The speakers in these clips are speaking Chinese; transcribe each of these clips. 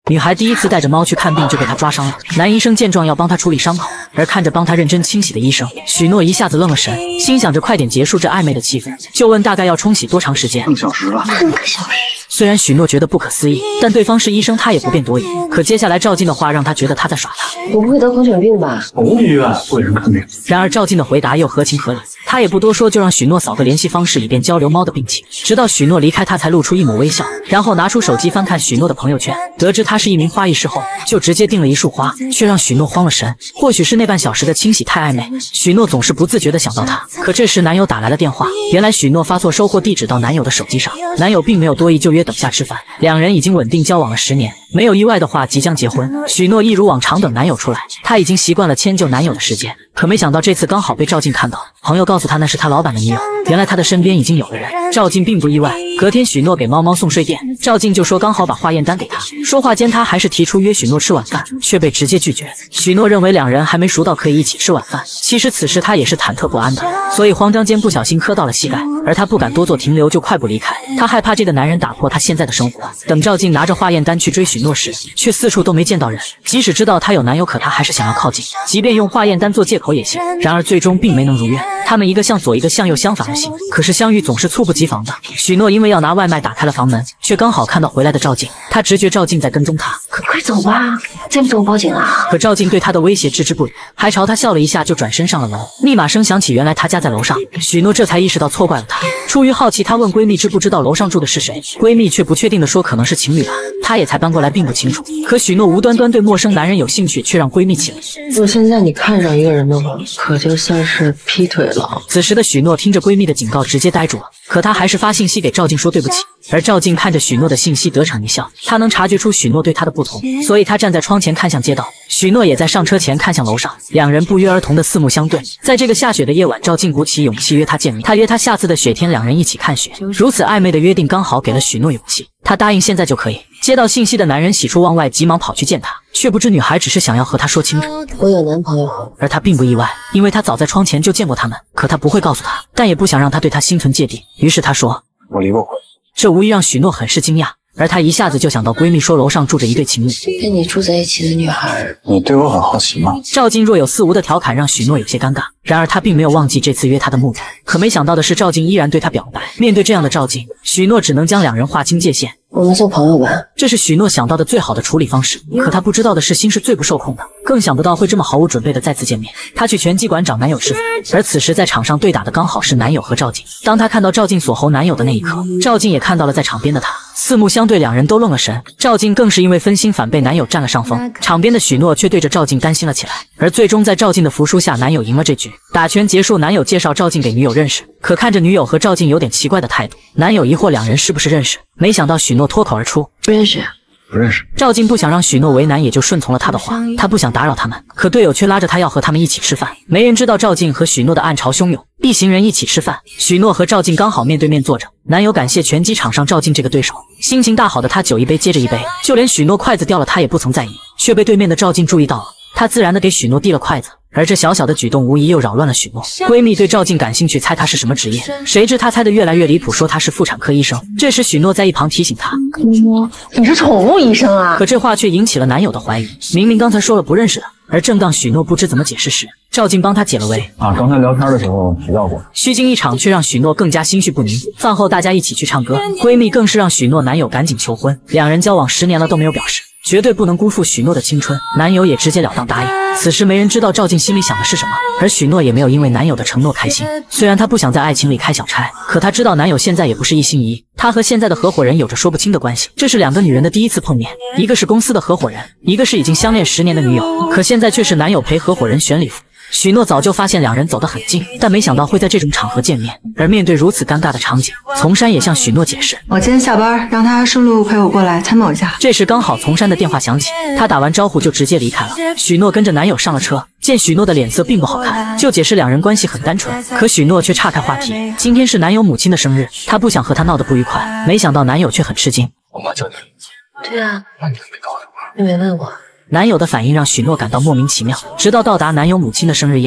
女孩第一次带着猫去看病就被她抓伤了，男医生见状要帮她处理伤口，而看着帮她认真清洗的医生，许诺一下子愣了神，心想着快点结束这暧昧的气氛，就问大概要冲洗多长时间。 半个小时了。 半个小时。 虽然许诺觉得不可思议，但对方是医生，他也不便多疑。可接下来赵静的话让他觉得他在耍他。 我不会得狂犬病吧？ 宠物医院为人看病。 然而赵静的回答又合情合理，他也不多说，就让许诺扫个联系方式，以便交流猫的病情。直到许诺离开，他才露出一抹微笑，然后拿出手机翻看许诺的朋友圈，得知他是一名花艺师后，就直接订了一束花，却让许诺慌了神。或许是那半小时的清洗太暧昧，许诺总是不自觉地想到他。可这时男友打来了电话，原来许诺发错收货地址到男友的手机上，男友并没有多疑，就约等下吃饭。两人已经稳定交往了10年，没有意外的话即将结婚。许诺一如往常等男友出来，他已经习惯了迁就男友的时间，可没想到这次刚好被赵静看到，朋友告诉他那是他老板的女友，原来他的身边已经有了人。赵静并不意外，隔天许诺给猫猫送睡垫，赵静就说刚好把化验单给他。说话间他还是提出约许诺吃晚饭，却被直接拒绝。许诺认为两人还没熟到可以一起吃晚饭，其实此时他也是忐忑不安的，所以慌张间不小心磕到了膝盖，而他不敢多做停留，就快步离开。他害怕这个男人打破他现在的生活。等赵静拿着化验单去追许诺时，却四处都没见到人。即使知道他有男友，可他还是想要靠近，即便用化验单做借口也行。然而最终并没能如愿，他们一个向左一个向右相反而行，可是相遇总是猝不及防的。许诺因为要拿外卖打开了房门，却刚好看到回来的赵静，他直觉赵静在跟踪他。 快走吧，再不走我报警啊！ 可赵静对他的威胁置之不理，还朝他笑了一下，就转身上了楼。密码声响起，原来他家在楼上，许诺这才意识到错怪了他。出于好奇，他问闺蜜知不知道楼上住的是谁，闺蜜却不确定的说可能是情侣吧，他也才搬过来并不清楚。可许诺无端端对陌生男人有兴趣，却让闺蜜起了疑。 如果现在你看上一个人的话，可就算是劈腿了。 此时的许诺听着闺蜜的警告直接呆住了，可他还是发信息给赵静说对不起。而赵静看着许诺的信息得逞一笑，他能察觉出许诺对他的不同，所以他站在窗前看向街道，许诺也在上车前看向楼上，两人不约而同的四目相对。在这个下雪的夜晚，赵静鼓起勇气约他见面，他约他下次的雪天两人一起看雪。如此暧昧的约定刚好给了许诺勇气，他答应现在就可以。接到信息的男人喜出望外，急忙跑去见他，却不知女孩只是想要和他说清楚， 我有男朋友。 而他并不意外，因为他早在窗前就见过他们。可他不会告诉他，但也不想让他对他心存芥蒂，于是他说我离过婚。 这无疑让许诺很是惊讶，而她一下子就想到闺蜜说楼上住着一对情侣， 跟你住在一起的女孩， 你对我很好奇吗？ 赵静若有似无的调侃让许诺有些尴尬，然而他并没有忘记这次约她的目的。可没想到的是，赵静依然对他表白。面对这样的赵静，许诺只能将两人划清界限。 我们做朋友吧， 这是许诺想到的最好的处理方式。可他不知道的是，心是最不受控的，更想不到会这么毫无准备的再次见面。他去拳击馆找男友师傅，而此时在场上对打的刚好是男友和赵静。当他看到赵静锁喉男友的那一刻，赵静也看到了在场边的他，四目相对，两人都愣了神。赵静更是因为分心反被男友占了上风，场边的许诺却对着赵静担心了起来。而最终在赵静的服输下，男友赢了这局。打拳结束，男友介绍赵静给女友认识，可看着女友和赵静有点奇怪的态度，男友疑惑两人是不是认识。没想到许诺脱口而出不认识。 不认识。 赵静不想让许诺为难，也就顺从了他的话。他不想打扰他们，可队友却拉着他要和他们一起吃饭。没人知道赵静和许诺的暗潮汹涌，一行人一起吃饭。许诺和赵静刚好面对面坐着，男友感谢拳击场上赵静这个对手，心情大好的他酒一杯接着一杯，就连许诺筷子掉了他也不曾在意，却被对面的赵静注意到了。他自然的给许诺递了筷子，而这小小的举动无疑又扰乱了许诺。闺蜜对赵静感兴趣，猜她是什么职业，谁知她猜的越来越离谱，说她是妇产科医生。这时许诺在一旁提醒她， 你是宠物医生啊？ 可这话却引起了男友的怀疑，明明刚才说了不认识的。而正当许诺不知怎么解释时，赵静帮他解了围。 刚才聊天的时候提到过。 虚惊一场，却让许诺更加心绪不宁。饭后大家一起去唱歌，闺蜜更是让许诺男友赶紧求婚。两人交往10年了都没有表示，绝对不能辜负许诺的青春。男友也直截了当答应。此时没人知道赵静心里想的是什么，而许诺也没有因为男友的承诺开心。虽然他不想在爱情里开小差，可他知道男友现在也不是一心一意，他和现在的合伙人有着说不清的关系。这是两个女人的第一次碰面，一个是公司的合伙人，一个是已经相恋10年的女友。可现在却是男友陪合伙人选礼服。许诺早就发现两人走得很近，但没想到会在这种场合见面。而面对如此尴尬的场景，从山也向许诺解释， 我今天下班，让他顺路陪我过来参谋一下。 这时刚好从山的电话响起，他打完招呼就直接离开了。许诺跟着男友上了车，见许诺的脸色并不好看，就解释两人关系很单纯。可许诺却岔开话题，今天是男友母亲的生日，他不想和他闹得不愉快。没想到男友却很吃惊， 我妈叫你名字。 对啊， 那你怎么没告诉我？ 你没问我。 男友的反应让许诺感到莫名其妙。直到到达男友母亲的生日宴，他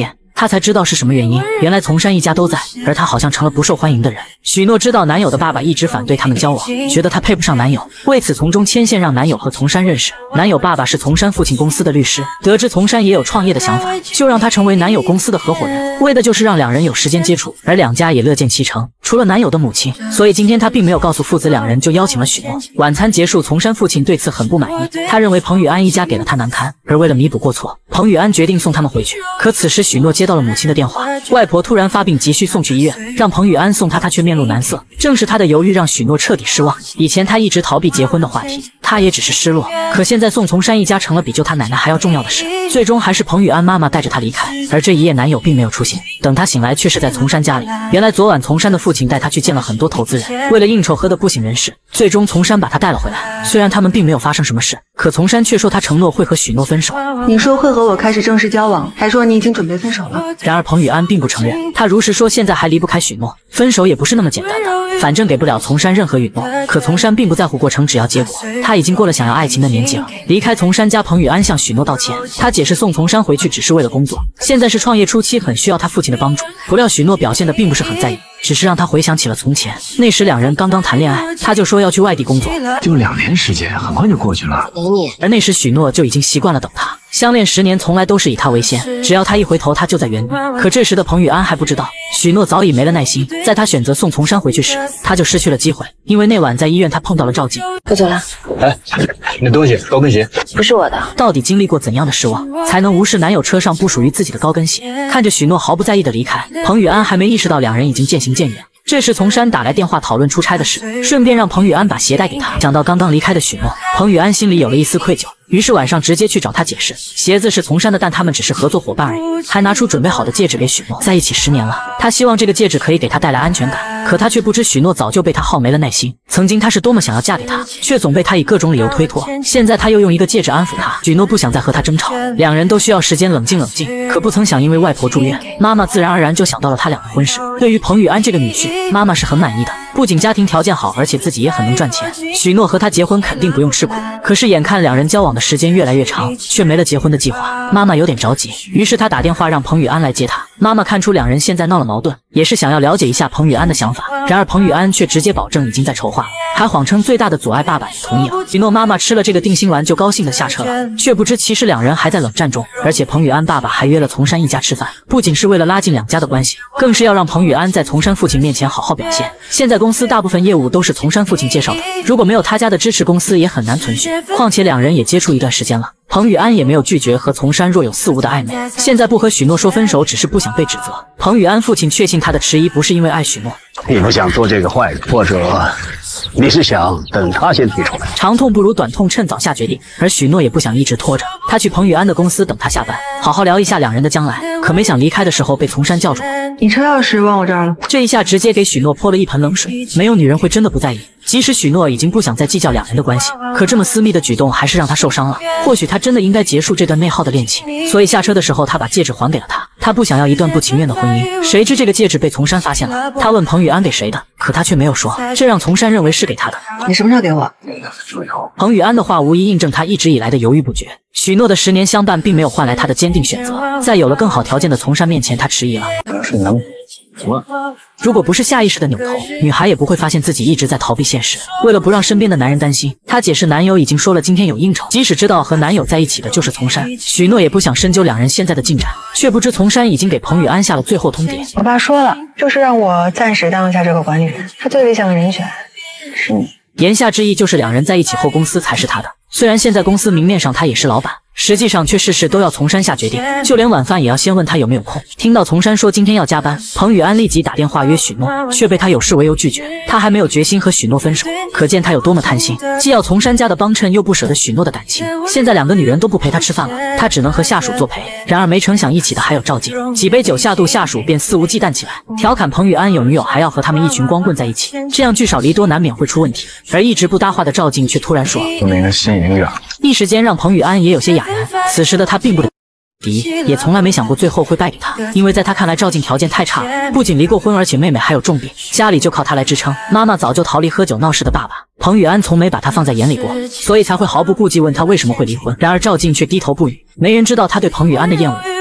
他才知道是什么原因。原来从山一家都在，而他好像成了不受欢迎的人。许诺知道男友的爸爸一直反对他们交往，觉得他配不上男友，为此从中牵线让男友和从山认识。男友爸爸是从山父亲公司的律师，得知从山也有创业的想法，就让他成为男友公司的合伙人，为的就是让两人有时间接触，而两家也乐见其成。除了男友的母亲，所以今天他并没有告诉父子两人，就邀请了许诺。晚餐结束，从山父亲对此很不满意，他认为彭雨安一家给了他难堪，而为了弥补过错，彭雨安决定送他们回去。可此时许诺接到了母亲的电话，外婆突然发病，急需送去医院，让彭雨安送他却面露难色。正是他的犹豫让许诺彻底失望。以前他一直逃避结婚的话题，他也只是失落，可现在送从山一家成了比救他奶奶还要重要的事。最终还是彭雨安妈妈带着他离开，而这一夜男友并没有出现，等他醒来却是在从山家里。原来昨晚从山的父亲带他去见了很多投资人，为了应酬喝得不省人事，最终从山把他带了回来。虽然他们并没有发生什么事，可从山却说他承诺会和许诺分手。 你说会和我开始正式交往，还说你已经准备分手了。 然而彭雨安并不承认，他如实说现在还离不开许诺，分手也不是那么简单的，反正给不了从山任何允诺。可从山并不在乎过程，只要结果。他已经过了想要爱情的年纪了。离开从山家，彭雨安向许诺道歉，他解释送从山回去只是为了工作，现在是创业初期，很需要他父亲的帮助。不料许诺表现得并不是很在意，只是让他回想起了从前，那时两人刚刚谈恋爱，他就说要去外地工作， 就2年时间，很快就过去了。 而那时许诺就已经习惯了等他。相恋10年，从来都是以他为先，只要他一回头，他就在原地。可这时的彭雨安还不知道，许诺早已没了耐心。在他选择送从山回去时，他就失去了机会，因为那晚在医院他碰到了赵静。 我走了。 哎，那东西，高跟鞋不是我的。 到底经历过怎样的失望，才能无视男友车上不属于自己的高跟鞋？看着许诺毫不在意的离开，彭雨安还没意识到两人已经渐行渐远。这时从山打来电话讨论出差的事，顺便让彭雨安把鞋带给他。想到刚刚离开的许诺，彭雨安心里有了一丝愧疚，于是晚上直接去找他解释，鞋子是从山的，但他们只是合作伙伴而已。还拿出准备好的戒指给许诺，在一起10年了，他希望这个戒指可以给他带来安全感。可他却不知许诺早就被他耗没了耐心。曾经他是多么想要嫁给他，却总被他以各种理由推脱。现在他又用一个戒指安抚他，许诺不想再和他争吵，两人都需要时间冷静冷静。可不曾想，因为外婆住院，妈妈自然而然就想到了他俩的婚事。对于彭雨安这个女婿，妈妈是很满意的，不仅家庭条件好，而且自己也很能赚钱。许诺和他结婚肯定不用吃苦。可是眼看两人交往的时间越来越长，却没了结婚的计划，妈妈有点着急，于是她打电话让彭雨安来接她。妈妈看出两人现在闹了矛盾，也是想要了解一下彭雨安的想法。然而彭雨安却直接保证已经在筹划了，还谎称最大的阻碍爸爸也同意了。许诺妈妈吃了这个定心丸就高兴的下车了，却不知其实两人还在冷战中。而且彭雨安爸爸还约了从山一家吃饭，不仅是为了拉近两家的关系，更是要让彭雨安在从山父亲面前好好表现。现在公司大部分业务都是从山父亲介绍的，如果没有他家的支持，公司也很难存续。况且两人也接触一段时间了，彭雨安也没有拒绝和从山若有似无的暧昧。现在不和许诺说分手，只是不想被指责。彭雨安父亲确信他的迟疑不是因为爱许诺， 你不想做这个坏人，或者你是想等他先提出来？ 长痛不如短痛，趁早下决定。而许诺也不想一直拖着，他去彭雨安的公司等他下班，好好聊一下两人的将来。可没想离开的时候被从山叫住， 你车钥匙忘我这儿了。 这一下直接给许诺泼了一盆冷水。没有女人会真的不在意，即使许诺已经不想再计较两人的关系，可这么私密的举动还是让他受伤了。或许他真的应该结束这段内耗的恋情。所以下车的时候他把戒指还给了他，他不想要一段不情愿的婚姻。谁知这个戒指被从山发现了，他问彭雨安给谁的，可他却没有说，这让从山认为是给他的。 你什么时候给我？ 彭雨安的话无疑印证他一直以来的犹豫不决。许诺的10年相伴并没有换来他的坚定选择，在有了更好条件的从山面前，他迟疑了。 是你男怎么了？ 如果不是下意识的扭头，女孩也不会发现自己一直在逃避现实。为了不让身边的男人担心，她解释男友已经说了今天有应酬，即使知道和男友在一起的就是从山，许诺也不想深究两人现在的进展，却不知从山已经给彭雨安下了最后通牒。 我爸说了，就是让我暂时当一下这个管理人，他最理想的人选是你。 言下之意就是两人在一起后公司才是他的。虽然现在公司明面上他也是老板，实际上却事事都要从山下决定，就连晚饭也要先问他有没有空。听到从山说今天要加班，彭雨安立即打电话约许诺，却被他有事为由拒绝。他还没有决心和许诺分手，可见他有多么贪心，既要从山家的帮衬，又不舍得许诺的感情。现在两个女人都不陪他吃饭了，他只能和下属作陪。然而没成想一起的还有赵静，几杯酒下肚，下属便肆无忌惮起来，调侃彭雨安有女友还要和他们一群光棍在一起，这样聚少离多难免会出问题。而一直不搭话的赵静却突然说， 就那个新营长， 一时间让彭雨安也有些哑然。此时的他并不也从来没想过最后会败给他，因为在他看来赵静条件太差了，不仅离过婚，而且妹妹还有重病，家里就靠他来支撑。妈妈早就逃离喝酒闹事的爸爸，彭雨安从没把他放在眼里过，所以才会毫不顾忌问他为什么会离婚。然而赵静却低头不语，没人知道他对彭雨安的厌恶，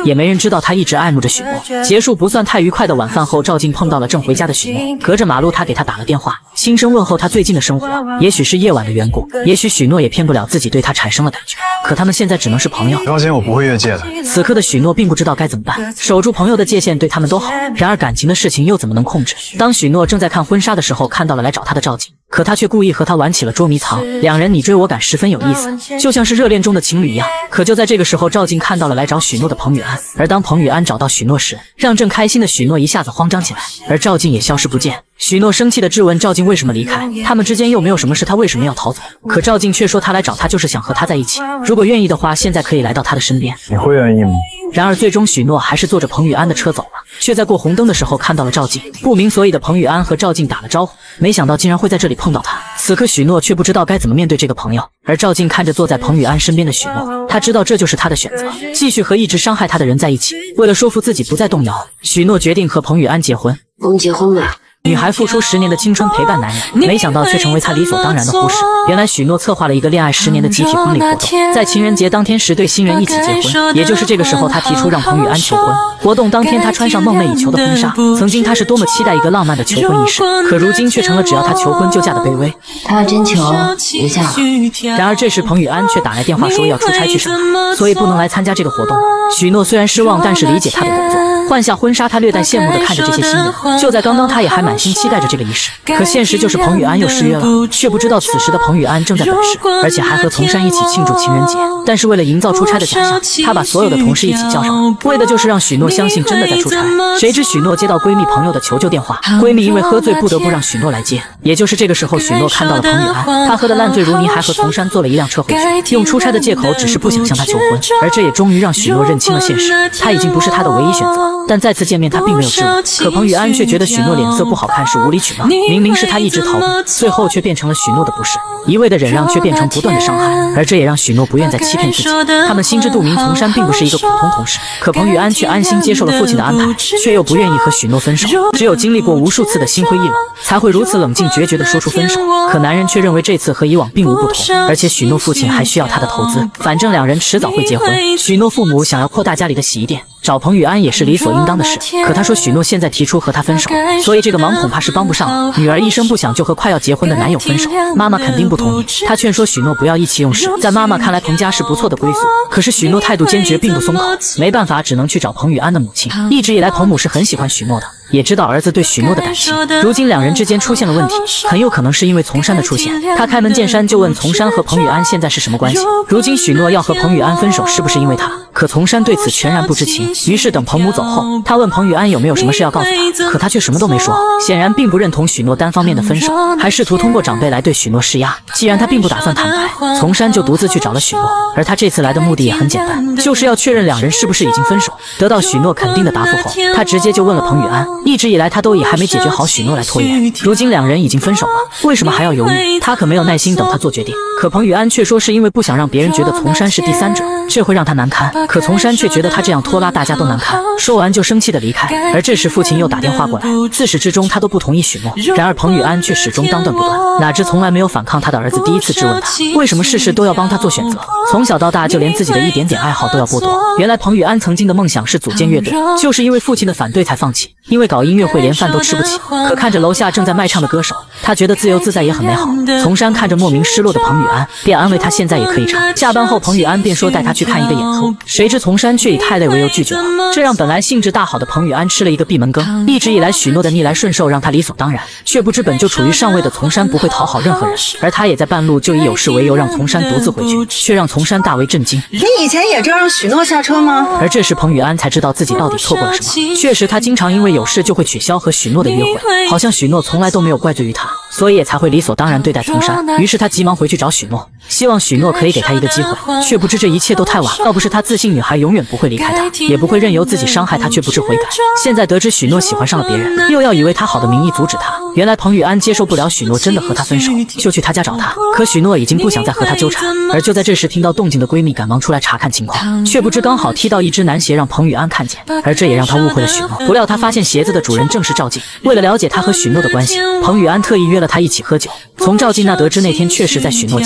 也没人知道他一直爱慕着许诺。结束不算太愉快的晚饭后，赵静碰到了正回家的许诺，隔着马路他给他打了电话，轻声问候他最近的生活。也许是夜晚的缘故，也许许诺也骗不了自己对他产生了感觉，可他们现在只能是朋友。 放心，我不会越界的。 此刻的许诺并不知道该怎么办，守住朋友的界限对他们都好，然而感情的事情又怎么能控制？当许诺正在看婚纱的时候，看到了来找他的赵静，可他却故意和他玩起了捉迷藏，两人你追我赶，十分有意思，就像是热恋中的情侣一样。可就在这个时候，赵静看到了来找许诺的彭雨安，而当彭雨安找到许诺时，让正开心的许诺一下子慌张起来，而赵静也消失不见。许诺生气地质问赵静为什么离开，他们之间又没有什么事，他为什么要逃走？可赵静却说他来找他就是想和他在一起，如果愿意的话，现在可以来到他的身边。 你会愿意吗？ 然而最终许诺还是坐着彭雨安的车走了，却在过红灯的时候看到了赵静。不明所以的彭雨安和赵静打了招呼，没想到竟然会在这里碰到他。此刻许诺却不知道该怎么面对这个朋友，而赵静看着坐在彭雨安身边的许诺，他知道这就是他的选择，继续和一直伤害他的人在一起。为了说服自己不再动摇，许诺决定和彭雨安结婚。 我们结婚吧。 女孩付出10年的青春陪伴男人，没想到却成为她理所当然的忽视。原来许诺策划了一个恋爱10年的集体婚礼活动，在情人节当天10对新人一起结婚。也就是这个时候，他提出让彭雨安求婚。活动当天，他穿上梦寐以求的婚纱。曾经他是多么期待一个浪漫的求婚仪式，可如今却成了只要他求婚就嫁的卑微。 他要真求，别嫁了。 然而这时彭雨安却打来电话说要出差去上海，所以不能来参加这个活动。许诺虽然失望，但是理解他的工作。换下婚纱，他略带羡慕地看着这些新人。就在刚刚，他也还满心期待着这个仪式，可现实就是彭雨安又失约了，却不知道此时的彭雨安正在本市，而且还和从山一起庆祝情人节。但是为了营造出差的假象，他把所有的同事一起叫上，为的就是让许诺相信真的在出差。谁知许诺接到闺蜜朋友的求救电话，闺蜜因为喝醉不得不让许诺来接。也就是这个时候，许诺看到了彭雨安，他喝得烂醉如泥，还和从山坐了一辆车回去，用出差的借口只是不想向他求婚。而这也终于让许诺认清了现实，他已经不是他的唯一选择。但再次见面，他并没有质问，可彭雨安却觉得许诺脸色不好看，是无理取闹。明明是他一直逃避，最后却变成了许诺的不是，一味的忍让却变成不断的伤害，而这也让许诺不愿再欺骗自己。他们心知肚明，从山并不是一个普通同事，可彭雨安却安心接受了父亲的安排，却又不愿意和许诺分手。只有经历过无数次的心灰意冷，才会如此冷静决绝地说出分手。可男人却认为这次和以往并无不同，而且许诺父亲还需要他的投资，反正两人迟早会结婚。许诺父母想要扩大家里的洗衣店，找彭雨安也是理所应当的事。可他说许诺现在提出和他分手，所以这个忙恐怕是帮不上了。女儿一声不响就和快要结婚的男友分手，妈妈肯定不同意。她劝说许诺不要意气用事，在妈妈看来彭家是不错的归宿。可是许诺态度坚决，并不松口，没办法，只能去找彭雨安的母亲。一直以来彭母是很喜欢许诺的，也知道儿子对许诺的感情。如今两人之间出现了问题，很有可能是因为从山的出现。他开门见山就问从山和彭雨安现在是什么关系。如今许诺要和彭雨安分手，是不是因为他？可从山对此全然不知情。于是等彭母走后，他问彭雨安有没有什么事要告诉他，可他却什么都没说，显然并不认同许诺单方面的分手，还试图通过长辈来对许诺施压。既然他并不打算坦白，从山就独自去找了许诺，而他这次来的目的也很简单，就是要确认两人是不是已经分手。得到许诺肯定的答复后，他直接就问了彭雨安，一直以来他都以还没解决好许诺来拖延，如今两人已经分手了，为什么还要犹豫？他可没有耐心等他做决定。可彭雨安却说是因为不想让别人觉得从山是第三者，这会让他难堪。可从山却觉得他这样拖拉大家都难堪，说完就生气的离开。而这时父亲又打电话过来，自始至终他都不同意许诺，然而彭雨安却始终当断不断，哪知从来没有反抗他的儿子第一次质问他，为什么事事都要帮他做选择，从小到大就连自己的一点点爱好都要剥夺。原来彭雨安曾经的梦想是组建乐队，就是因为父亲的反对才放弃，因为搞音乐会连饭都吃不起。可看着楼下正在卖唱的歌手，他觉得自由自在也很美好。从山看着莫名失落的彭雨安，便安慰他现在也可以唱。下班后彭雨安便说带他去看一个演出，谁知从山却以太累为由拒绝了，这让本来兴致大好的彭雨安吃了一个闭门羹。一直以来许诺的逆来顺受让他理所当然，却不知本就处于上位的从山不会讨好任何人，而他也在半路就以有事为由让从山独自回去，却让从山大为震惊。 你以前也这样让许诺下车吗？ 而这时彭雨安才知道自己到底错过了什么。确实他经常因为有事就会取消和许诺的约会，好像许诺从来都没有怪罪于他，所以也才会理所当然对待从山。于是他急忙回去找许诺，希望许诺可以给他一个机会，却不知这一切都太晚。要不是他自信女孩永远不会离开他，也不会任由自己伤害他却不知悔改。现在得知许诺喜欢上了别人，又要以为他好的名义阻止他。原来彭雨安接受不了许诺真的和他分手，就去他家找他，可许诺已经不想再和他纠缠。而就在这时，听到动静的闺蜜赶忙出来查看情况，却不知刚好踢到一只男鞋让彭雨安看见，而这也让他误会了许诺。不料他发现鞋子的主人正是赵静。为了了解他和许诺的关系，彭雨安特意约了他一起喝酒。从赵静那得知那天确实在许诺家，不过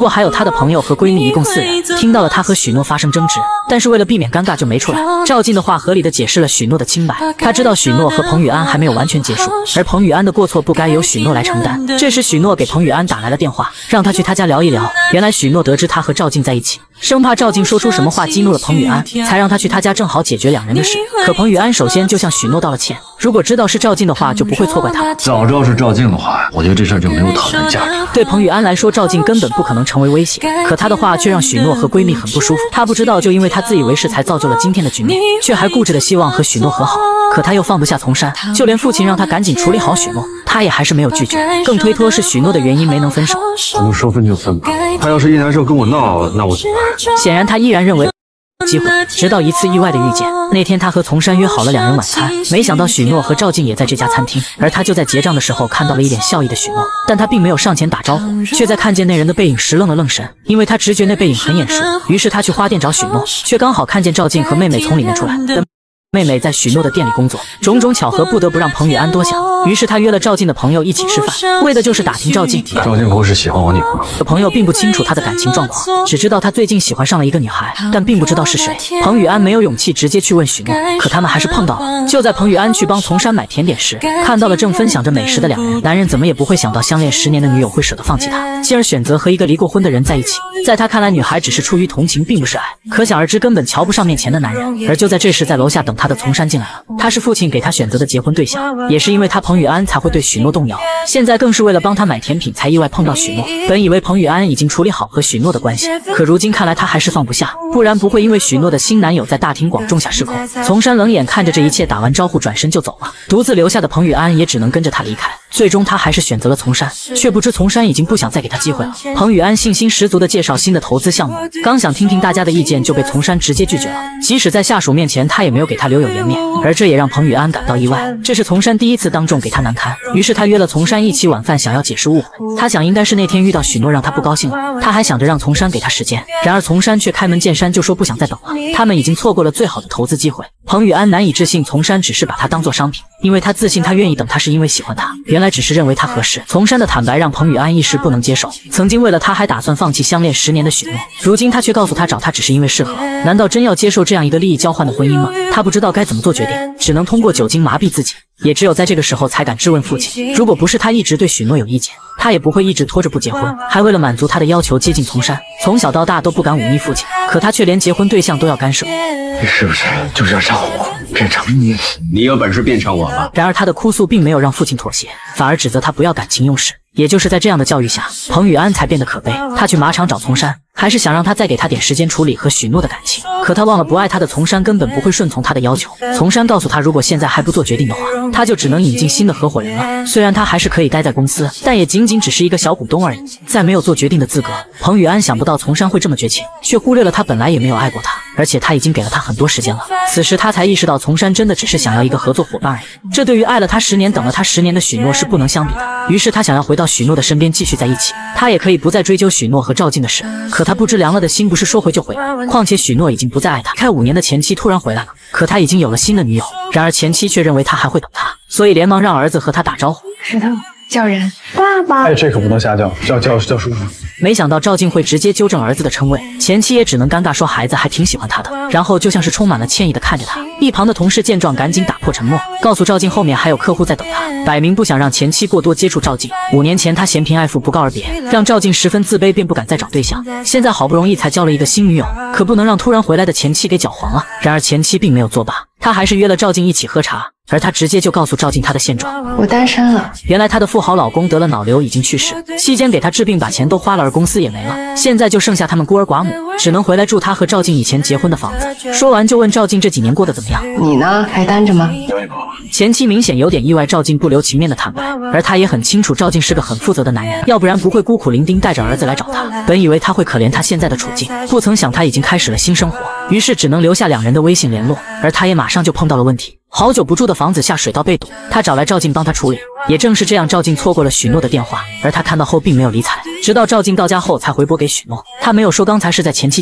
过还有她的朋友和闺蜜一共4人，听到了她和许诺发生争执，但是为了避免尴尬就没出来。赵静的话合理的解释了许诺的清白，他知道许诺和彭雨安还没有完全结束，而彭雨安的过错不该由许诺来承担。这时许诺给彭雨安打来了电话，让他去他家聊一聊。原来许诺得知他和赵静在一起，生怕赵静说出什么话激怒了彭雨安，才让他去他家正好解决2人的事。可彭雨安首先就向许诺道了歉，如果知道是赵静的话就不会错怪他。 早知道是赵静的话，我觉得这事儿就没有讨论价值。 对彭雨安来说，赵静根本不可能成为威胁，可她的话却让许诺和闺蜜很不舒服。她不知道，就因为她自以为是才造就了今天的局面，却还固执的希望和许诺和好。可她又放不下从山，就连父亲让她赶紧处理好许诺，她也还是没有拒绝，更推脱是许诺的原因没能分手。 咱们说分就分吧，他要是一难受跟我闹，那我怎么办？ 显然他依然认为机会，直到一次意外的遇见。那天他和从山约好了2人晚餐，没想到许诺和赵静也在这家餐厅，而他就在结账的时候看到了一脸笑意的许诺，但他并没有上前打招呼，却在看见那人的背影时愣了愣神，因为他直觉那背影很眼熟。于是他去花店找许诺，却刚好看见赵静和妹妹从里面出来。妹妹在许诺的店里工作，种种巧合不得不让彭雨安多想。于是他约了赵静的朋友一起吃饭，为的就是打听赵静。 赵静不是喜欢我女朋友？ 朋友并不清楚她的感情状况，只知道她最近喜欢上了一个女孩，但并不知道是谁。彭雨安没有勇气直接去问许诺，可他们还是碰到了。就在彭雨安去帮从山买甜点时，看到了正分享着美食的2人。男人怎么也不会想到相恋10年的女友会舍得放弃他，进而选择和一个离过婚的人在一起。在他看来，女孩只是出于同情，并不是爱，可想而知根本瞧不上面前的男人。而就在这时，在楼下等他的从山进来了，他是父亲给他选择的结婚对象，也是因为他彭雨安才会对许诺动摇，现在更是为了帮他买甜品才意外碰到许诺。本以为彭雨安已经处理好和许诺的关系，可如今看来他还是放不下，不然不会因为许诺的新男友在大庭广众下失控。从山冷眼看着这一切，打完招呼转身就走了，独自留下的彭雨安也只能跟着他离开。最终他还是选择了从山，却不知从山已经不想再给他机会了。彭雨安信心十足地介绍新的投资项目，刚想听听大家的意见，就被从山直接拒绝了。即使在下属面前，他也没有给他留有颜面，而这也让彭雨安感到意外。这是从山第一次当众给他难堪，于是他约了从山一起晚饭，想要解释误会。他想应该是那天遇到许诺让他不高兴了，他还想着让从山给他时间，然而从山却开门见山就说不想再等了，他们已经错过了最好的投资机会。彭雨安难以置信，从山只是把他当作商品，因为他自信他愿意等他是因为喜欢他，原来只是认为他合适。从山的坦白让彭雨安一时不能接受，曾经为了他还打算放弃相恋10年的许诺，如今他却告诉他找他只是因为适合，难道真要接受这样一个利益交换的婚姻吗？他不知道该怎么做决定，只能通过酒精麻痹自己，也只有在这个时候才敢质问父亲。如果不是他一直对许诺有意见，他也不会一直拖着不结婚，还为了满足他的要求接近从山，从小到大都不敢忤逆父亲，可他却连结婚对象都要干涉。 你是不是就是要让我变成你？ 你有本事变成我吧。 然而他的哭诉并没有让父亲妥协，反而指责他不要感情用事。也就是在这样的教育下，彭雨安才变得可悲。他去马场找从山，还是想让他再给他点时间处理和许诺的感情，可他忘了不爱他的从山根本不会顺从他的要求。从山告诉他，如果现在还不做决定的话，他就只能引进新的合伙人了。虽然他还是可以待在公司，但也仅仅只是一个小股东而已，再没有做决定的资格。彭雨安想不到从山会这么绝情，却忽略了他本来也没有爱过他，而且他已经给了他很多时间了。此时他才意识到，从山真的只是想要一个合作伙伴而已，这对于爱了他10年、等了他10年的许诺是不能相比的。于是他想要回到许诺的身边继续在一起，他也可以不再追究许诺和赵静的事。可他不知凉了的心不是说回就回，况且许诺已经不再爱他，开5年的前妻突然回来了，可他已经有了新的女友，然而前妻却认为他还会等他，所以连忙让儿子和他打招呼。 石头叫人爸爸。 哎，这可不能瞎叫，叫叔叔。 没想到赵静会直接纠正儿子的称谓，前妻也只能尴尬说孩子还挺喜欢他的，然后就像是充满了歉意的看着他。一旁的同事见状赶紧打破沉默，告诉赵静后面还有客户在等他，摆明不想让前妻过多接触赵静。5年前他嫌贫爱富不告而别，让赵静十分自卑，便不敢再找对象。现在好不容易才交了一个新女友，可不能让突然回来的前妻给搅黄了。然而前妻并没有作罢，他还是约了赵静一起喝茶，而他直接就告诉赵静他的现状。 我单身了。 原来她的富豪老公得了脑瘤，已经去世，期间给她治病把钱都花了，而公司也没了，现在就剩下他们孤儿寡母，只能回来住她和赵静以前结婚的房子。说完就问赵静这几年过得怎么样。 你呢？还单着吗？ 前妻明显有点意外赵静不留情面的坦白，而他也很清楚赵静是个很负责的男人，要不然不会孤苦伶仃带着儿子来找他。本以为他会可怜他现在的处境，不曾想他已经开始了新生活，于是只能留下2人的微信联络，而他也马上就碰到了问题。好久不住的房子下水道被堵，他找来赵静帮他处理。也正是这样，赵静错过了许诺的电话，而他看到后并没有理睬，直到赵静到家后才回拨给许诺。他没有说刚才是在前妻家里，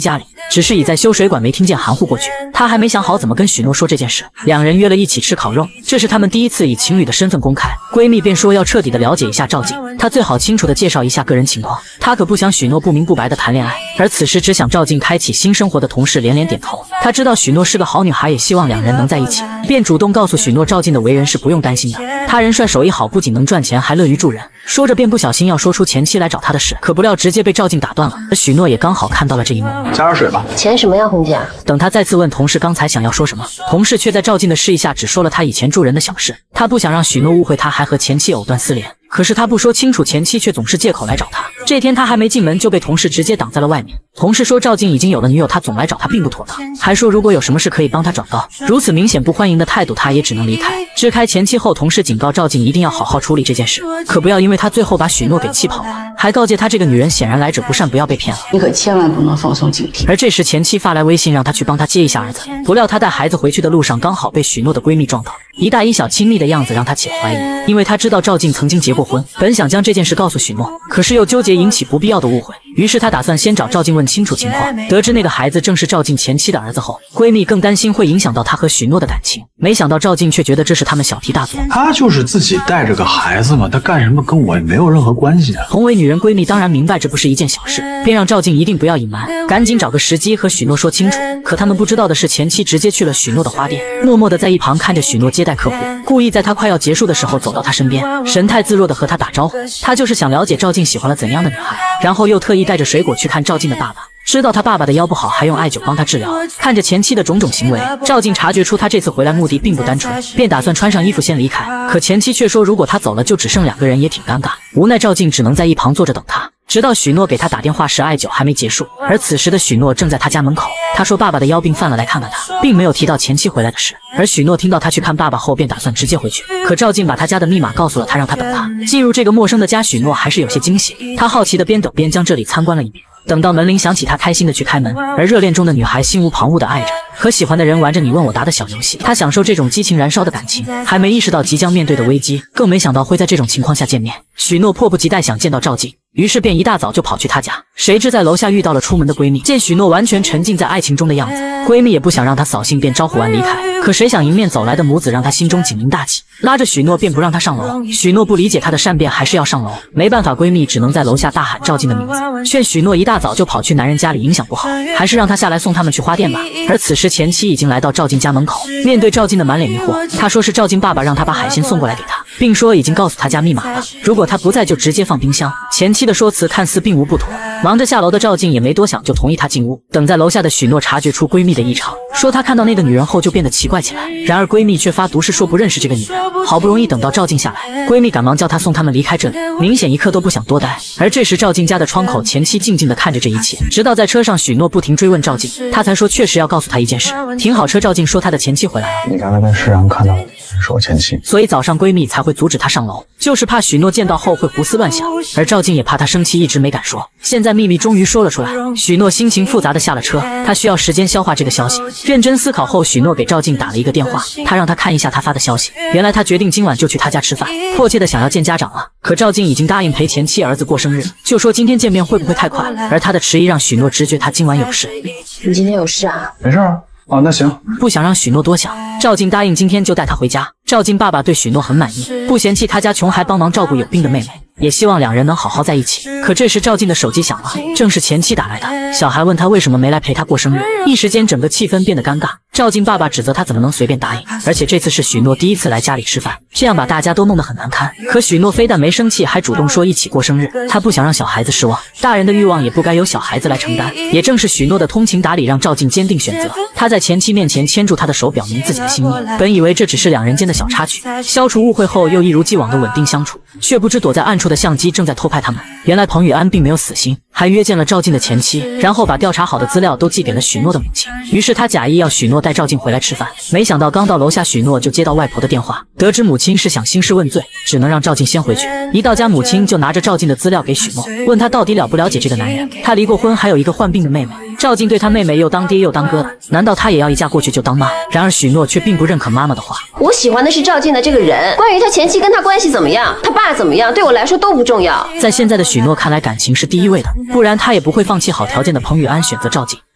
只是倚在修水管没听见含糊过去。她还没想好怎么跟许诺说这件事，两人约了一起吃烤肉，这是他们第一次以情侣的身份公开。闺蜜便说要彻底的了解一下赵静，她最好清楚的介绍一下个人情况。她可不想许诺不明不白的谈恋爱，而此时只想赵静开启新生活的同事连连点头。她知道许诺是个好女孩，也希望两人能在一起，便主动告诉许诺赵静的为人是不用担心的。他人帅手艺好，不仅能赚钱，还乐于助人。说着便不小心要说出前妻来找他的事，可不料直接被赵静打断了。而许诺也刚好看到了这一幕， 加点水吧。 钱什么呀，红姐？ 等他再次问同事刚才想要说什么，同事却在赵静的示意下只说了他以前助人的小事。他不想让许诺误会他还和前妻藕断丝连，可是他不说清楚，前妻却总是借口来找他。这天他还没进门就被同事直接挡在了外面。同事说赵静已经有了女友，他总来找他并不妥当，还说如果有什么事可以帮他转告。如此明显不欢迎的态度，他也只能离开。支开前妻后，同事警告赵静一定要好好处理这件事，可不要因为他最后把许诺给气跑了，还告诫他这个女人显然来者不善，不要被骗了。 你可千万不能放松警惕。 而这时前妻发来微信让他去帮他接一下儿子，不料他带孩子回去的路上刚好被许诺的闺蜜撞到，一大一小亲密的样子让他起了怀疑。因为他知道赵静曾经结过婚，本想将这件事告诉许诺，可是又纠结引起不必要的误会，于是他打算先找赵静问清楚情况。得知那个孩子正是赵静前妻的儿子后，闺蜜更担心会影响到他和许诺的感情，没想到赵静却觉得这是他们小题大做。 他就是自己带着个孩子嘛，他干什么跟我也没有任何关系啊。 同为女人，闺蜜当然明白这不是一件小事，便让赵静一定不要隐瞒，赶紧找个时机和许诺说清楚。可他们不知道的是，前妻直接去了许诺的花店，默默地在一旁看着许诺接待客户，故意在他快要结束的时候走到他身边，神态自若地和他打招呼。他就是想了解赵静喜欢了怎样的女孩，然后又特意带着水果去看赵静的爸爸。知道他爸爸的腰不好，还用艾灸帮他治疗。看着前妻的种种行为，赵静察觉出他这次回来目的并不单纯，便打算穿上衣服先离开。可前妻却说，如果他走了，就只剩两个人，也挺尴尬。无奈赵静只能在一旁坐着等他。直到许诺给他打电话时，艾灸还没结束，而此时的许诺正在他家门口。他说爸爸的腰病犯了，来看看他，并没有提到前妻回来的事。而许诺听到他去看爸爸后，便打算直接回去。可赵静把他家的密码告诉了他，让他等他。进入这个陌生的家，许诺还是有些惊喜。他好奇的边等边将这里参观了一遍。等到门铃响起，他开心的去开门，而热恋中的女孩心无旁骛的爱着，和喜欢的人玩着你问我答的小游戏。他享受这种激情燃烧的感情，还没意识到即将面对的危机，更没想到会在这种情况下见面。许诺迫不及待想见到赵静，于是便一大早就跑去他家。谁知在楼下遇到了出门的闺蜜，见许诺完全沉浸在爱情中的样子，闺蜜也不想让他扫兴，便招呼完离开。可谁想迎面走来的母子让他心中警铃大起，拉着许诺便不让他上楼。许诺不理解他的善变，还是要上楼。没办法，闺蜜只能在楼下大喊赵静的名字，劝许诺一大早就跑去男人家里影响不好，还是让他下来送他们去花店吧。而此时前妻已经来到赵静家门口，面对赵静的满脸疑惑，他说是赵静爸爸让他把海鲜送过来给他，并说已经告诉他家密码了，如果他不在就直接放冰箱。前妻的说辞看似并无不妥，忙着下楼的赵静也没多想就同意他进屋。等在楼下的许诺察觉出闺蜜的异常，说他看到那个女人后就变得奇怪起来，然而闺蜜却发毒誓说不认识这个女人。好不容易等到赵静下来，闺蜜赶忙叫她送他们离开这里，明显一刻都不想多待。而这时赵静家的窗口，前妻静静地看着这一切，直到在车上许诺不停追问赵静，他才说确实要告诉她一件事。停好车，赵静说她的前妻回来了， 你刚才在市场看到的是我前妻， 所以早上闺蜜才会阻止她上楼，就是怕许诺见到后会胡思乱想，而赵静也怕她生气，一直没敢说。现在秘密终于说了出来，许诺心情复杂的下了车，他需要时间消化这个消息。认真思考后，许诺给赵静打了一个电话，他让她看一下他发的消息。原来他决定今晚就去他家吃饭，迫切的想要见家长了。可赵静已经答应陪前妻儿子过生日，就说今天见面会不会太快，而他的迟疑让许诺直觉他今晚有事。 你今天有事啊？ 没事啊。哦，那行。 不想让许诺多想，赵静答应今天就带他回家。赵静爸爸对许诺很满意，不嫌弃他家穷，还帮忙照顾有病的妹妹，也希望两人能好好在一起。可这时赵静的手机响了，正是前妻打来的。小孩问他为什么没来陪他过生日，一时间整个气氛变得尴尬。赵静爸爸指责他怎么能随便答应，而且这次是许诺第一次来家里吃饭，这样把大家都弄得很难堪。可许诺非但没生气，还主动说一起过生日，他不想让小孩子失望，大人的欲望也不该由小孩子来承担。也正是许诺的通情达理让赵静坚定选择，他在前妻面前牵住她的手，表明自己的心意。本以为这只是两人间的小插曲，消除误会后又一如既往的稳定相处，却不知躲在暗处的相机正在偷拍他们。原来彭宇安并没有死心，还约见了赵静的前妻，然后把调查好的资料都寄给了许诺的母亲。于是他假意要许诺带赵静回来吃饭，没想到刚到楼下，许诺就接到外婆的电话，得知母亲是想兴师问罪，只能让赵静先回去。一到家，母亲就拿着赵静的资料给许诺，问他到底了不了解这个男人。他离过婚，还有一个患病的妹妹。赵静对他妹妹又当爹又当哥的，难道他也要一嫁过去就当妈？然而许诺却并不认可妈妈的话。 我喜欢的是赵静的这个人，关于他前妻跟他关系怎么样，他爸怎么样，对我来说都不重要。 在现在的许诺看来，感情是第一位的，不然他也不会放弃好条件的彭宇安选择赵静。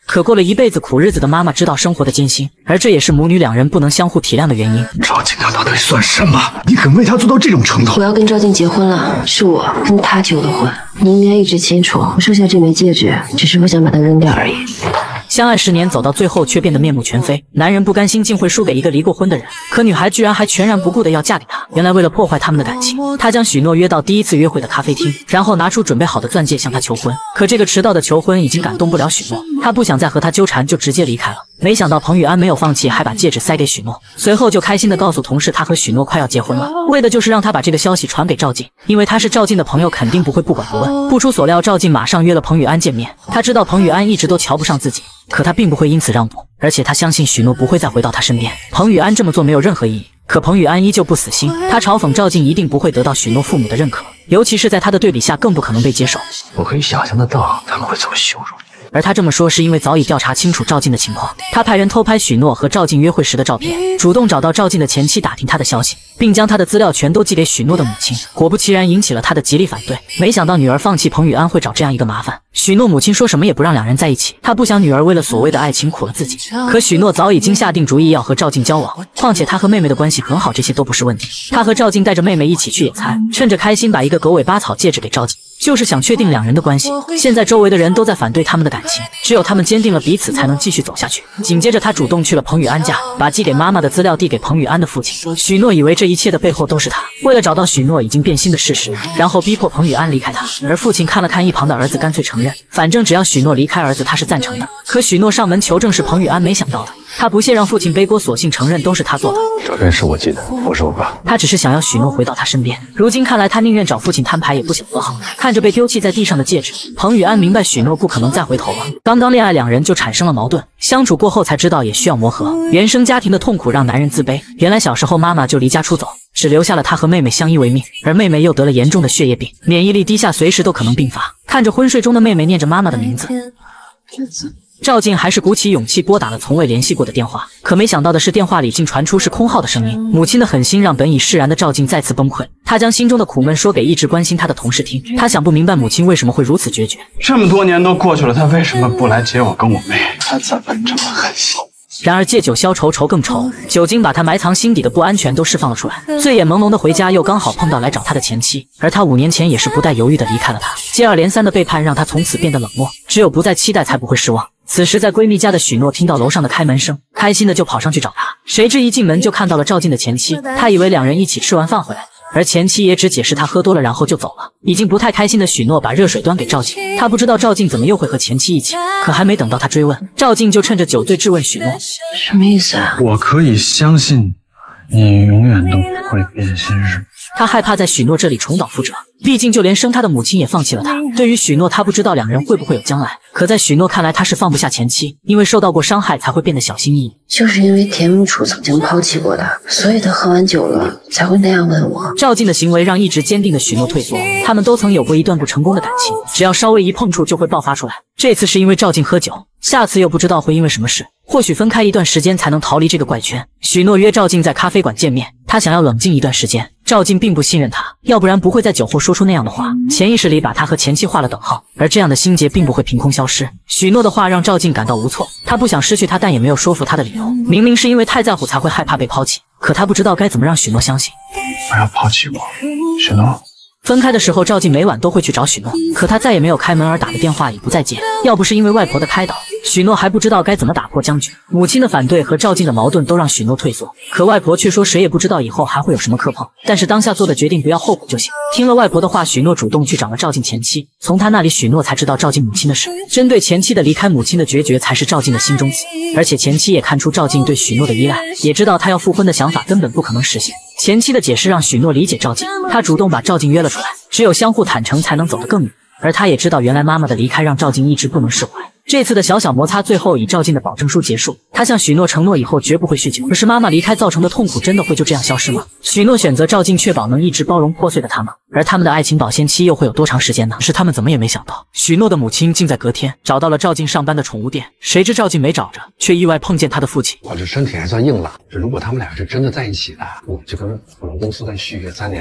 可过了一辈子苦日子的妈妈知道生活的艰辛，而这也是母女两人不能相互体谅的原因。 赵静她到底算什么？你肯为她做到这种程度？ 我要跟赵静结婚了，是我跟他求的婚。你应该一直清楚，我收下这枚戒指，只是不想把它扔掉而已。 相爱10年，走到最后却变得面目全非。男人不甘心竟会输给一个离过婚的人，可女孩居然还全然不顾的要嫁给他。原来为了破坏他们的感情，他将许诺约到第一次约会的咖啡厅，然后拿出准备好的钻戒向她求婚。可这个迟到的求婚已经感动不了许诺，他不想再和她纠缠，就直接离开了。没想到彭宇安没有放弃，还把戒指塞给许诺，随后就开心地告诉同事他和许诺快要结婚了，为的就是让他把这个消息传给赵静，因为他是赵静的朋友，肯定不会不管不问。不出所料，赵静马上约了彭宇安见面。他知道彭宇安一直都瞧不上自己，可他并不会因此让步，而且他相信许诺不会再回到他身边。彭宇安这么做没有任何意义，可彭宇安依旧不死心，他嘲讽赵静一定不会得到许诺父母的认可，尤其是在他的对比下更不可能被接受。 我可以想象得到他们会怎么羞辱你。 而他这么说是因为早已调查清楚赵静的情况，他派人偷拍许诺和赵静约会时的照片，主动找到赵静的前妻打听他的消息，并将他的资料全都寄给许诺的母亲。果不其然，引起了他的极力反对。没想到女儿放弃彭宇安会找这样一个麻烦。许诺母亲说什么也不让两人在一起，他不想女儿为了所谓的爱情苦了自己。可许诺早已经下定主意要和赵静交往，况且他和妹妹的关系很好，这些都不是问题。他和赵静带着妹妹一起去野餐，趁着开心把一个狗尾巴草戒指给赵静，就是想确定两人的关系。现在周围的人都在反对他们的感情，只有他们坚定了彼此才能继续走下去。紧接着他主动去了彭宇安家，把寄给妈妈的资料递给彭宇安的父亲。许诺以为这一切的背后都是他为了找到许诺已经变心的事实，然后逼迫彭宇安离开他。而父亲看了看一旁的儿子，干脆承认，反正只要许诺离开儿子他是赞成的。可许诺上门求证是彭宇安没想到的，他不屑让父亲背锅，索性承认都是他做的。 照片是我寄的，不是我爸。 他只是想要许诺回到他身边，如今看来他宁愿找父亲摊牌也不想和好。看着被丢弃在地上的戒指，彭宇安明白许诺不可能再回头了。刚刚恋爱两人就产生了矛盾，相处过后才知道也需要磨合。原生家庭的痛苦让男人自卑，原来小时候妈妈就离家出走，只留下了他和妹妹相依为命，而妹妹又得了严重的血液病，免疫力低下，随时都可能病发。看着昏睡中的妹妹念着妈妈的名字，赵静还是鼓起勇气拨打了从未联系过的电话，可没想到的是电话里竟传出是空号的声音。母亲的狠心让本已释然的赵静再次崩溃，她将心中的苦闷说给一直关心她的同事听。她想不明白母亲为什么会如此决绝。 这么多年都过去了，他为什么不来接我跟我妹？他怎么这么狠心？ 然而借酒消愁，愁更愁，酒精把他埋藏心底的不安全都释放了出来。醉眼朦胧的回家，又刚好碰到来找他的前妻，而他5年前也是不带犹豫的离开了他。接二连三的背叛让他从此变得冷漠，只有不再期待才不会失望。此时在闺蜜家的许诺听到楼上的开门声，开心的就跑上去找她，谁知一进门就看到了赵静的前妻。他以为两人一起吃完饭回来，而前妻也只解释他喝多了然后就走了。已经不太开心的许诺把热水端给赵静，他不知道赵静怎么又会和前妻一起，可还没等到他追问，赵静就趁着酒醉质问许诺， 什么意思啊？ 我可以相信你永远都不会变心是吗？ 他害怕在许诺这里重蹈覆辙，毕竟就连生他的母亲也放弃了他。对于许诺，他不知道两人会不会有将来，可在许诺看来，他是放不下前妻，因为受到过伤害才会变得小心翼翼。 就是因为田木楚曾经抛弃过他，所以他喝完酒了才会那样问我。 赵静的行为让一直坚定的许诺退缩，他们都曾有过一段不成功的感情，只要稍微一碰触就会爆发出来。这次是因为赵静喝酒，下次又不知道会因为什么事，或许分开一段时间才能逃离这个怪圈。许诺约赵静在咖啡馆见面，他想要冷静一段时间。赵静并不信任他，要不然不会在酒后说出那样的话，潜意识里把他和前妻画了等号。而这样的心结并不会凭空消失。许诺的话让赵静感到无措，他不想失去他，但也没有说服他的理由。明明是因为太在乎才会害怕被抛弃，可他不知道该怎么让许诺相信。 不要抛弃我，许诺。 分开的时候，赵静每晚都会去找许诺，可他再也没有开门，而打的电话也不再接。要不是因为外婆的开导，许诺还不知道该怎么打破僵局。母亲的反对和赵静的矛盾都让许诺退缩，可外婆却说谁也不知道以后还会有什么磕碰，但是当下做的决定不要后悔就行。听了外婆的话，许诺主动去找了赵静前妻，从他那里许诺才知道赵静母亲的事。针对前妻的离开，母亲的决绝才是赵静的心中刺，而且前妻也看出赵静对许诺的依赖，也知道他要复婚的想法根本不可能实现。前妻的解释让许诺理解赵静，他主动把赵静约了出来，只有相互坦诚才能走得更远。而他也知道原来妈妈的离开让赵静一直不能释怀。这次的小小摩擦最后以赵静的保证书结束，他向许诺承诺以后绝不会酗酒。可是妈妈离开造成的痛苦真的会就这样消失吗？许诺选择赵静，确保能一直包容破碎的他们，而他们的爱情保鲜期又会有多长时间呢？是他们怎么也没想到，许诺的母亲竟在隔天找到了赵静上班的宠物店，谁知赵静没找着，却意外碰见他的父亲。 我这身体还算硬朗，如果他们俩是真的在一起的，我就跟我们公司再续约3年，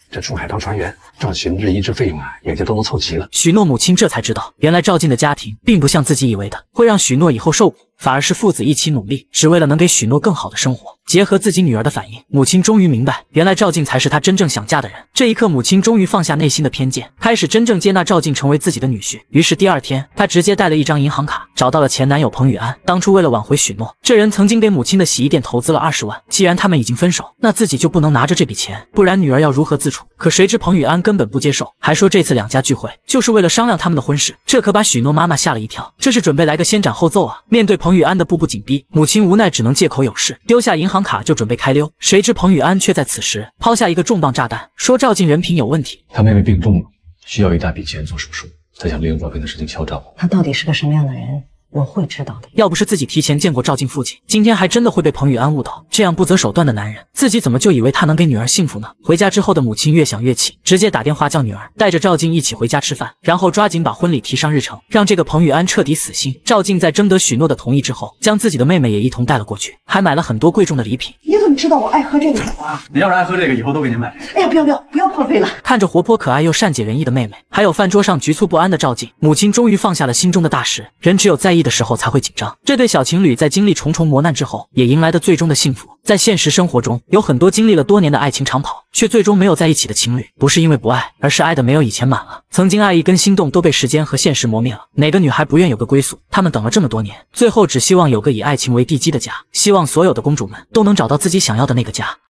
这出海当船员，赵琴这一支费用啊，也就都能凑齐了。 许诺母亲这才知道，原来赵静的家庭并不像自己以为的会让许诺以后受苦，反而是父子一起努力，只为了能给许诺更好的生活。结合自己女儿的反应，母亲终于明白，原来赵静才是她真正想嫁的人。这一刻，母亲终于放下内心的偏见，开始真正接纳赵静成为自己的女婿。于是第二天，她直接带了一张银行卡，找到了前男友彭宇安。当初为了挽回许诺，这人曾经给母亲的洗衣店投资了20万。既然他们已经分手，那自己就不能拿着这笔钱，不然女儿要如何自处？可谁知彭宇安根本不接受，还说这次两家聚会就是为了商量他们的婚事。这可把许诺妈妈吓了一跳，这是准备来个先斩后奏啊！面对彭宇安的步步紧逼，母亲无奈只能借口有事，丢下银行卡就准备开溜。谁知彭宇安却在此时抛下一个重磅炸弹，说赵静人品有问题。 他妹妹病重了，需要一大笔钱做手术，他想利用照片的事情敲诈我。 他到底是个什么样的人？我会知道的。 要不是自己提前见过赵静父亲，今天还真的会被彭宇安误导。这样不择手段的男人，自己怎么就以为他能给女儿幸福呢？回家之后的母亲越想越气，直接打电话叫女儿带着赵静一起回家吃饭，然后抓紧把婚礼提上日程，让这个彭宇安彻底死心。赵静在征得许诺的同意之后，将自己的妹妹也一同带了过去，还买了很多贵重的礼品。 你怎么知道我爱喝这个酒啊？ 你要是爱喝这个，以后都给你买。 哎呀，不要破费了。 看着活泼可爱又善解人意的妹妹，还有饭桌上局促不安的赵静，母亲终于放下了心中的大石。人只有在意的时候才会紧张。这对小情侣在经历重重磨难之后，也迎来的最终的幸福。在现实生活中，有很多经历了多年的爱情长跑，却最终没有在一起的情侣，不是因为不爱，而是爱的没有以前满了。曾经爱意跟心动都被时间和现实磨灭了。哪个女孩不愿有个归宿？她们等了这么多年，最后只希望有个以爱情为地基的家。希望所有的公主们都能找到自己想要的那个家。